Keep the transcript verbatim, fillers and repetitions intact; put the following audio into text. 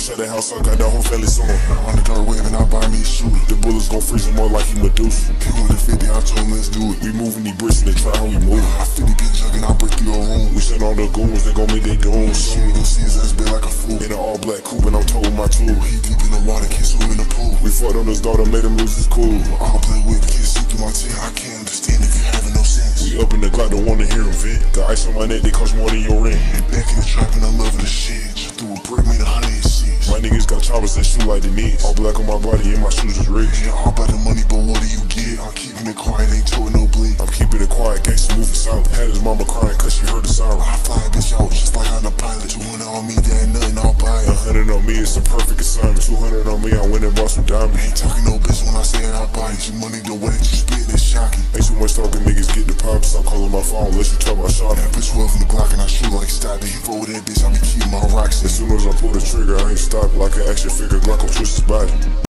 shut the house, I got the whole family song. On the dark web and I buy me a shooter. The bullets gon' freeze him more like he Medusa. Came with a fifty, I told him let's do it. We moving these bricks and they try how we move. I fifty get jug and I break through your room. We send all the goons, they gon' make they goons. Show me them seas, that's big like a fool. In an all black coupe and I'm told my tool. He deep in the water, can't swim in the pool. We fought on his daughter, made him lose his cool. All black whip, can't see through my tail. I can't understand if you having no sense. We up in the Glock, don't wanna hear him vent. The ice on my neck, they cost more than your rent. And back in the trap and I love the shit. Just threw a brick, made a hundred and six. My niggas got choppers that shoot like the knees. All black on my body and my shoes is rich. Yeah, all about the money, but what do you get? I'm keeping it quiet, ain't told no bleed. I'm keeping it quiet, gangsta moving south. Had his mama crying cause she heard the siren. I fly a bitch out just like I'm a pilot. Two hundred on me, there ain't nothing, I'll buy it. A hundred on me, it's a perfect assignment. Two hundred on me, I went and bought some diamonds. Ain't talking no bitch when I say it, I buy it. Your money, the way that you spit, it's shocking. Ain't too much talking, niggas get the pop. Stop calling my phone unless you talk about shot. That bitch twelve from the Glock and I shoot like stop it. Roll that bitch, I be keeping my rocks. As soon as I pull the trigger, I ain't stop. Like an action figure, Glock will twist his body.